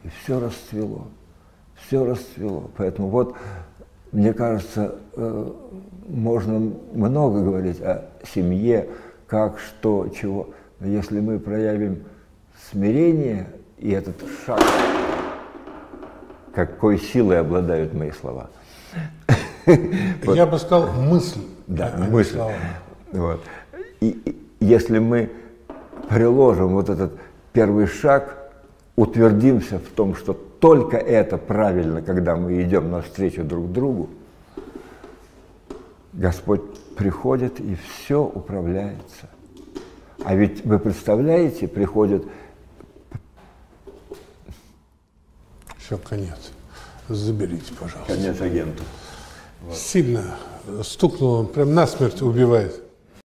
и все расцвело. Все расцвело. Поэтому вот, мне кажется, можно много говорить о семье, как, что, чего. Но если мы проявим смирение, и этот шаг, какой силой обладают мои слова. Я бы сказал мысль. Да, мысль. Вот. И если мы приложим вот этот первый шаг, утвердимся в том, что только это правильно, когда мы идем навстречу друг другу, Господь приходит и все управляется. А ведь вы представляете, приходит... Все, конец. Заберите, пожалуйста. Конец агенту. Сильно стукнул, он прям насмерть убивает.